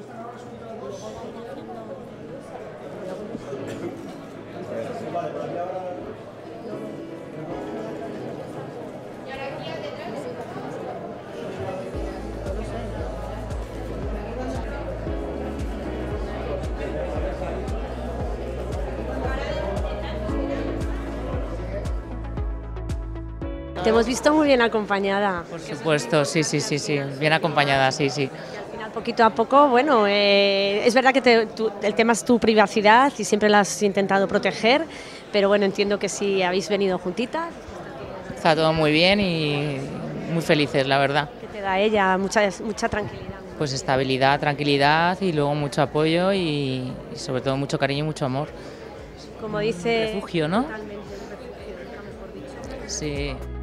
Te hemos visto muy bien acompañada. Por supuesto, sí, bien acompañada, sí. Y al final, poquito a poco, bueno, es verdad que el tema es tu privacidad y siempre la has intentado proteger, pero bueno, entiendo que si habéis venido juntitas. Está todo muy bien y muy felices, la verdad. ¿Qué te da ella? Mucha tranquilidad. Pues estabilidad, tranquilidad y luego mucho apoyo y sobre todo mucho cariño y mucho amor. Como dice... Refugio, ¿no? Totalmente, un refugio, nunca mejor dicho. Sí.